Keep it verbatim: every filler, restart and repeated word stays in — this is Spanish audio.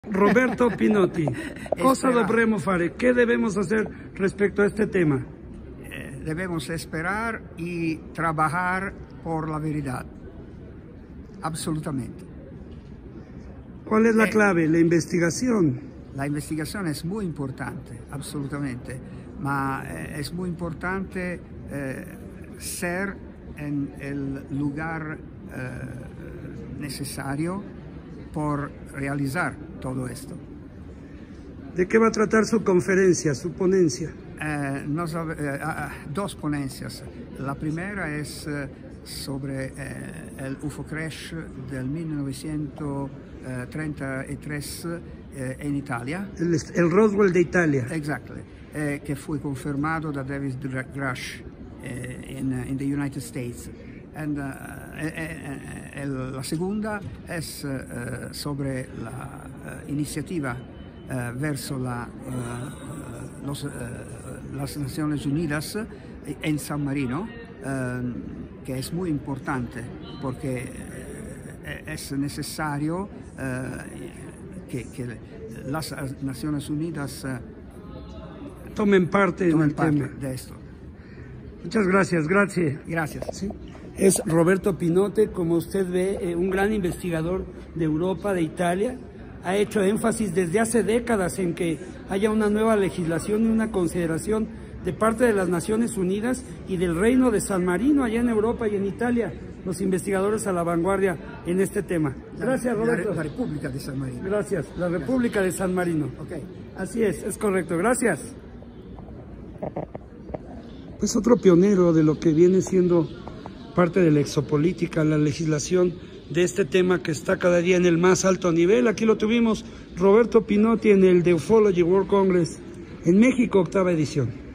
Roberto Pinotti, cosa dovremmo fare? Che debemos hacer respecto a este tema? Eh, debemos esperar y trabajar por la verdad. Absolutamente. ¿Cuál es la Eh, clave? La investigación. La investigación es muy importante, absolutamente, ma eh, es muy importante eh, ser en el lugar eh, necesario por realizar todo esto. ¿De qué va a tratar su conferencia, su ponencia? Eh, nos, eh, dos ponencias. La primera es eh, sobre eh, el U F O Crash del mil novecientos treinta y tres eh, en Italia. El, el Roswell de Italia. Exactly, eh, che fu confermato da David Grush eh, in, in the United States. And, uh, eh, eh, eh, la segunda es eh, sobre la uh, iniciativa uh, verso la, uh, los, uh, las Naciones Unidas en San Marino, uh, que es muy importante porque es necesario uh, que, que las Naciones Unidas uh, tomen parte, tomen en el parte tema de esto. Muchas gracias, gracias. Gracias. ¿Sí? Es Roberto Pinotti, como usted ve, eh, un gran investigador de Europa, de Italia. Ha hecho énfasis desde hace décadas en que haya una nueva legislación y una consideración de parte de las Naciones Unidas y del Reino de San Marino, allá en Europa y en Italia, los investigadores a la vanguardia en este tema. Gracias, Roberto. La, la República de San Marino. Gracias, la República de San Marino. Okay. Así es, es correcto. Gracias. Es otro pionero de lo que viene siendo parte de la exopolítica, la legislación de este tema que está cada día en el más alto nivel. Aquí lo tuvimos, Roberto Pinotti, en el The Ufology World Congress en México, octava edición.